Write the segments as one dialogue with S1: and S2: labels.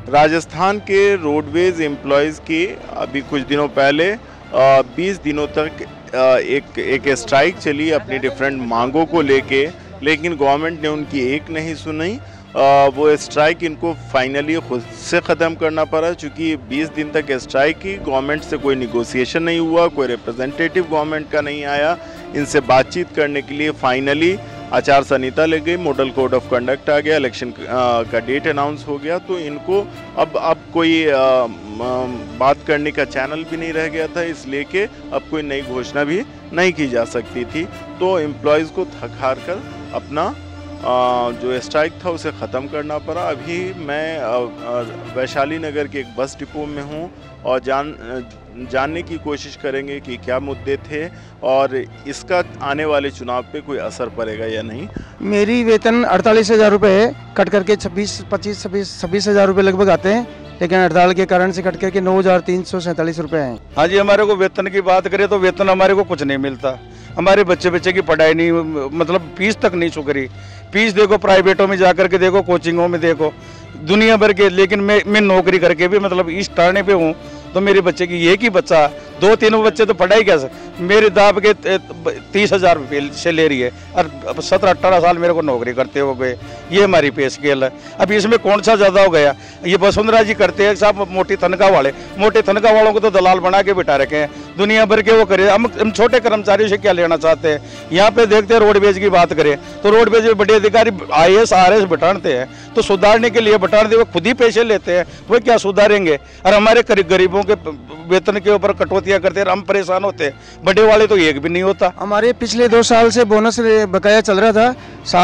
S1: राजस्थान के roadways employees की अभी कुछ दिनों पहले 20 दिनों तक एक स्ट्राइक चली अपनी डिफरेंट मांगों को लेके, लेकिन गवर्नमेंट ने उनकी एक नहीं सुनी। वो स्ट्राइक इनको फाइनली खुद से ख़त्म करना पड़ा, क्योंकि 20 दिन तक स्ट्राइक की, गवर्नमेंट से कोई निगोशिएशन नहीं हुआ, कोई रिप्रेजेंटेटिव गवर्नमेंट का नहीं आया इनसे बातचीत करने के लिए। फाइनली आचार संहिता लग गई, मॉडल कोड ऑफ कंडक्ट आ गया, इलेक्शन का डेट अनाउंस हो गया, तो इनको अब कोई बात करने का चैनल भी नहीं रह गया था, इसलिए कि अब कोई नई घोषणा भी नहीं की जा सकती थी। तो एम्प्लॉयज़ को थक हार कर अपना जो स्ट्राइक था उसे ख़त्म करना पड़ा। अभी मैं वैशाली नगर के एक बस डिपो में हूँ और जानने की कोशिश करेंगे कि क्या मुद्दे थे और इसका आने वाले चुनाव पे कोई असर पड़ेगा या नहीं।
S2: मेरी वेतन 48,000 रुपये है, कट करके 26,000 रुपये लगभग आते हैं, लेकिन हड़ताल के कारण से कट करके 9,347 रुपये हैं।
S3: हाँ जी, हमारे को वेतन की बात करें तो वेतन हमारे को कुछ नहीं मिलता। हमारे बच्चे की पढ़ाई नहीं, मतलब फीस तक नहीं चुक रही। फीस देखो प्राइवेटों में जाकर के देखो, कोचिंगों में देखो, दुनिया भर के। लेकिन मैं नौकरी करके भी मतलब इस टारने पे हूँ, तो मेरे बच्चे की एक ही बच्चा, 2-3 बच्चे तो पढ़ाई कैसे, मेरे दाब के 30,000 रुपये से ले रही है और 17-18 साल मेरे को नौकरी करते हो गए। ये हमारी पे स्केल है। अब इसमें कौन सा ज़्यादा हो गया? ये वसुंधरा जी करते हैं साहब, मोटी तनख्वाह वाले, मोटे तनख्वाह वालों को तो दलाल बना के बिठा रखे हैं, दुनिया भर के वो करे। हम छोटे कर्मचारियों से क्या लेना चाहते हैं? यहाँ पे देखते हैं रोडवेज की बात करें तो रोडवेज में बड़े अधिकारी IAS RS बिठाते हैं, तो सुधारने के लिए बिठाते, वो खुद ही पैसे लेते हैं, वो क्या सुधारेंगे? और हमारे गरीबों के वेतन के ऊपर कटौतियां करते हैं, हम परेशान होते हैं। बड़े वाले तो एक भी नहीं होता।
S2: हमारे पिछले 2 साल से बोनस बकाया चल रहा था,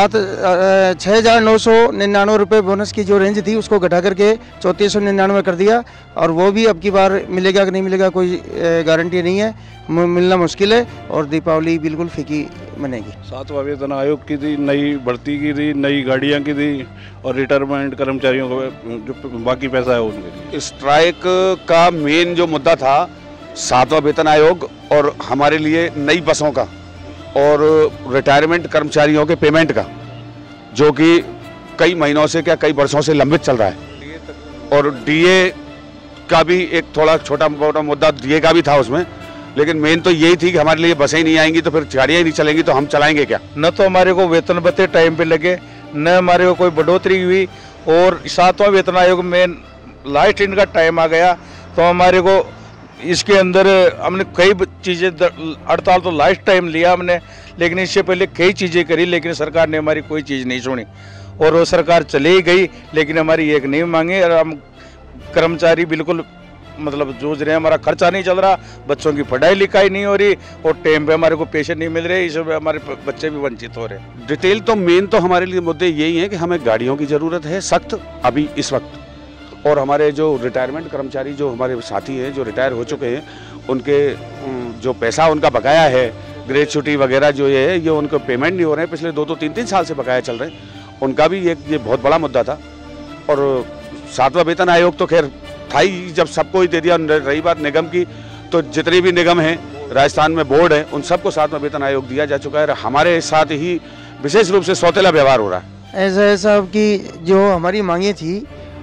S2: 6,999 रुपये बोनस की जो रेंज थी उसको घटा करके 3,499 कर दिया, और वो भी अब की बार मिलेगा कि नहीं मिलेगा कोई गारंटी नहीं है, मिलना मुश्किल है, और दीपावली बिल्कुल फीकी मनेगी।
S4: 7वां वेतन आयोग की थी, नई भर्ती की थी, नई गाड़ियाँ की थी, और रिटायरमेंट कर्मचारियों को जो बाकी पैसा है उनके लिए।
S5: स्ट्राइक का मेन जो मुद्दा था 7वां वेतन आयोग और हमारे लिए नई बसों का और रिटायरमेंट कर्मचारियों के पेमेंट का, जो कि कई महीनों से क्या कई वर्षों से लंबित चल रहा है। और DA का भी एक थोड़ा छोटा मोटा मुद्दा DA का भी था उसमें, लेकिन मेन तो यही थी कि हमारे लिए बसें नहीं आएंगी तो फिर गाड़ियाँ ही नहीं चलेंगी तो हम चलाएंगे क्या?
S3: न तो हमारे को वेतन भत्ते टाइम पे लगे, न हमारे को कोई बढ़ोतरी हुई, और 7वां वेतन आयोग में लास्ट इनका टाइम आ गया तो हमारे को इसके अंदर हमने कई चीज़ें, हड़ताल तो लास्ट टाइम लिया हमने, लेकिन इससे पहले कई चीज़ें करी, लेकिन सरकार ने हमारी कोई चीज़ नहीं सुनी, और वो सरकार चले ही गई, लेकिन हमारी एक नहीं मांगी। और हम कर्मचारी बिल्कुल मतलब जूझ रहे हैं, हमारा खर्चा नहीं चल रहा, बच्चों की पढ़ाई लिखाई नहीं हो रही, और टाइम पे हमारे को पैसे नहीं मिल रहे, इसमें हमारे बच्चे भी वंचित हो रहे हैं।
S5: डिटेल तो मेन तो हमारे लिए मुद्दे यही हैं कि हमें गाड़ियों की ज़रूरत है सख्त अभी इस वक्त, और हमारे जो रिटायरमेंट कर्मचारी जो हमारे साथी हैं जो रिटायर हो चुके हैं, उनके जो पैसा उनका बकाया है, ग्रेच्युटी वगैरह जो ये उनको पेमेंट नहीं हो रहे हैं, पिछले 2-2, 3-3 साल से बकाया चल रहे हैं, उनका भी ये बहुत बड़ा मुद्दा था। और 7वां वेतन आयोग तो खैर था ही, जब सबको ही दे दिया। रही बात निगम की, तो जितने भी निगम हैं राजस्थान में बोर्ड है, उन सबको 7वां वेतन आयोग दिया जा चुका है। हमारे साथ ही विशेष रूप से सौतेला व्यवहार हो रहा है।
S2: ऐसा कि जो हमारी मांगे थी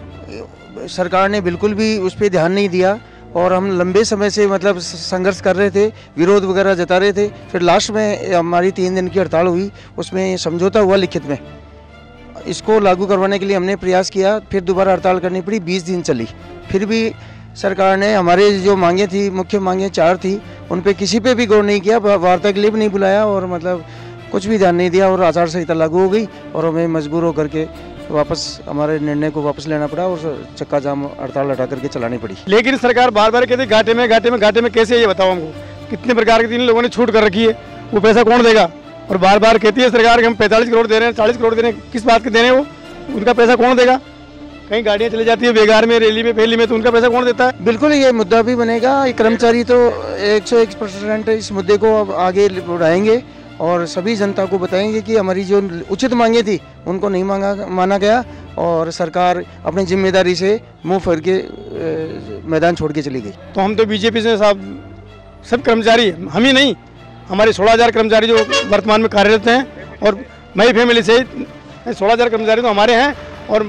S2: सरकार ने बिल्कुल भी उस पर ध्यान नहीं दिया, और हम लंबे समय से मतलब संघर्ष कर रहे थे, विरोध वगैरह जता रहे थे। फिर लास्ट में हमारी 3 दिन की हड़ताल हुई, उसमें समझौता हुआ लिखित में, इसको लागू करवाने के लिए हमने प्रयास किया, फिर दोबारा हड़ताल करनी पड़ी, 20 दिन चली। फिर भी सरकार ने हमारे जो मांगे थी, मुख्य मांगे 4 थी, उन पे किसी पे भी गौर नहीं किया, वार्ता के लिए भी नहीं बुलाया, और मतलब कुछ भी ध्यान नहीं दिया, और आचार संहिता लागू हो गई, और हमें मजबूर होकर के वापस हमारे निर्णय को वापस लेना पड़ा, और चक्का जाम हड़ताल हटा करके चलानी पड़ी।
S6: लेकिन सरकार बार बार कहती घाटे में कैसे, ये बताओ हमको, कितने प्रकार के 3 लोगों ने छूट कर रखी है, वो पैसा कौन देगा? और बार बार कहती है सरकार कि हम 45 करोड़ दे रहे हैं, 40 करोड़ दे रहे हैं, किस बात के दे रहे हैं? वो उनका पैसा कौन देगा? कहीं गाड़ियाँ चली जाती है बेगार में, रैली में, फैली में, तो उनका पैसा कौन देता है?
S2: बिल्कुल ये मुद्दा भी बनेगा। कर्मचारी तो 101% इस मुद्दे को अब आगे बढ़ाएंगे, और सभी जनता को बताएंगे कि हमारी जो उचित मांगे थी उनको नहीं माना गया, और सरकार अपनी जिम्मेदारी से मुंह फेर के मैदान छोड़ के चली गई।
S6: तो हम तो BJP से साहब सब कर्मचारी, हम ही नहीं, हमारे 16,000 कर्मचारी जो वर्तमान में कार्यरत हैं, और मई फैमिली से 16,000 कर्मचारी तो हमारे हैं, और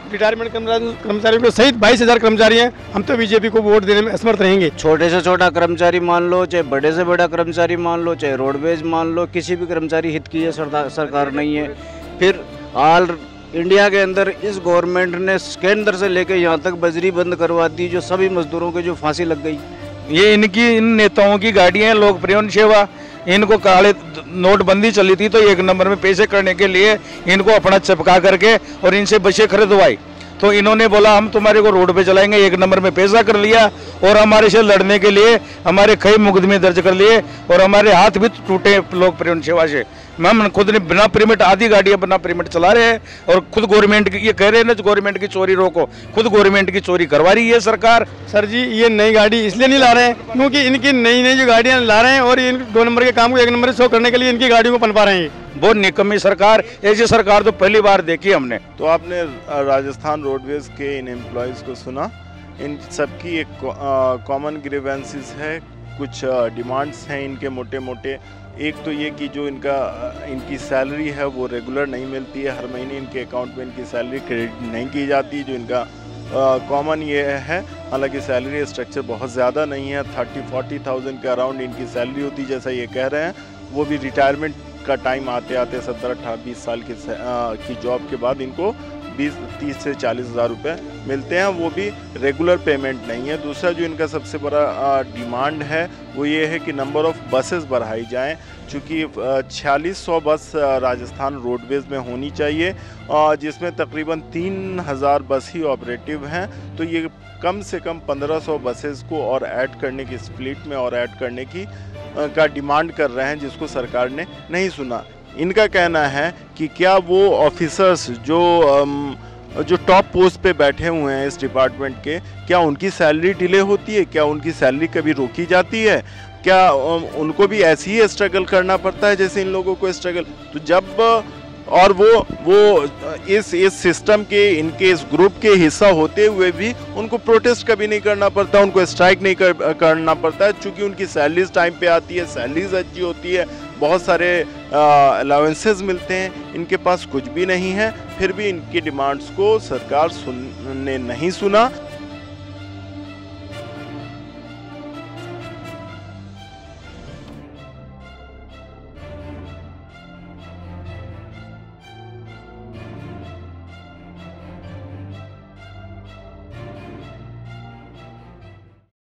S6: रिटायरमेंट कर्मचारियों के सहित 22,000 कर्मचारी हैं। हम तो बीजेपी को वोट देने में असमर्थ रहेंगे।
S7: छोटे से छोटा कर्मचारी मान लो, चाहे बड़े से बड़ा कर्मचारी मान लो, चाहे रोडवेज मान लो, किसी भी कर्मचारी हित की ये सरकार नहीं है। फिर ऑल इंडिया के अंदर इस गवर्नमेंट ने केंद्र से लेकर यहाँ तक बजरी बंद करवा दी, जो सभी मजदूरों के जो फांसी लग गई।
S3: ये इन नेताओं की गाड़ियाँ, लोकप्रिय सेवा, इनको काले नोटबंदी चली थी तो 1 नंबर में पैसे करने के लिए इनको अपना चिपका करके और इनसे बसें खरीदवाई। तो इन्होंने बोला हम तुम्हारे को रोड पे चलाएंगे, 1 नंबर में पैसा कर लिया और हमारे से लड़ने के लिए हमारे कई मुकदमे दर्ज कर लिए और हमारे हाथ भी टूटे लोकप्रिय सेवा से। हम खुद ने बिना परमिट आधी गाड़ियां बिना परमिट चला रहे हैं और खुद गवर्नमेंट की ये कह रहे हैं ना गवर्नमेंट की चोरी रोको, खुद गवर्नमेंट की चोरी करवा रही है सरकार।
S6: सर जी ये नई गाड़ी इसलिए नहीं ला रहे हैं क्योंकि इनकी नई नई जो गाड़ियां ला रहे हैं और इन 2 नंबर के काम को 1 नंबर से 100 करने के लिए इनकी गाड़ियों को पनपा रहे हैं।
S3: बहुत निकम्मी सरकार, ऐसी सरकार तो पहली बार देखी हमने।
S1: तो आपने राजस्थान रोडवेज के इन एम्प्लॉयज़ को सुना। इन सबकी एक कॉमन ग्रीवेंसेस है, कुछ डिमांड्स हैं इनके मोटे मोटे। एक तो ये कि जो इनकी सैलरी है वो रेगुलर नहीं मिलती है, हर महीने इनके अकाउंट में इनकी सैलरी क्रेडिट नहीं की जाती, जो इनका कॉमन ये है। हालांकि सैलरी स्ट्रक्चर बहुत ज़्यादा नहीं है, 30-40,000 के अराउंड इनकी सैलरी होती है जैसा ये कह रहे हैं। वो भी रिटायरमेंट का टाइम आते आते 17-18-20 साल की जॉब के बाद इनको 30 से 40 हज़ार रुपये मिलते हैं, वो भी रेगुलर पेमेंट नहीं है। दूसरा जो इनका सबसे बड़ा डिमांड है वो ये है कि नंबर ऑफ़ बसेस बढ़ाई जाएं, चूँकि 4600 बस राजस्थान रोडवेज़ में होनी चाहिए, जिसमें तकरीबन 3000 बस ही ऑपरेटिव हैं। तो ये कम से कम 1500 बसेस को और ऐड करने की, इस फ्लीट में और ऐड करने की का डिमांड कर रहे हैं, जिसको सरकार ने नहीं सुना। इनका कहना है कि क्या वो ऑफिसर्स जो टॉप पोस्ट पे बैठे हुए हैं इस डिपार्टमेंट के, क्या उनकी सैलरी डिले होती है, क्या उनकी सैलरी कभी रोकी जाती है, क्या उनको भी ऐसे ही स्ट्रगल करना पड़ता है जैसे इन लोगों को स्ट्रगल। तो जब और वो इस सिस्टम के, इनके इस ग्रुप के हिस्सा होते हुए भी उनको प्रोटेस्ट कभी नहीं करना पड़ता, उनको स्ट्राइक नहीं करना पड़ता है, चूँकि उनकी सैलरीज टाइम पे आती है, सैलरीज अच्छी होती है, बहुत सारे अलाउंसेस मिलते हैं। इनके पास कुछ भी नहीं है, फिर भी इनकी डिमांड्स को सरकार नहीं सुना।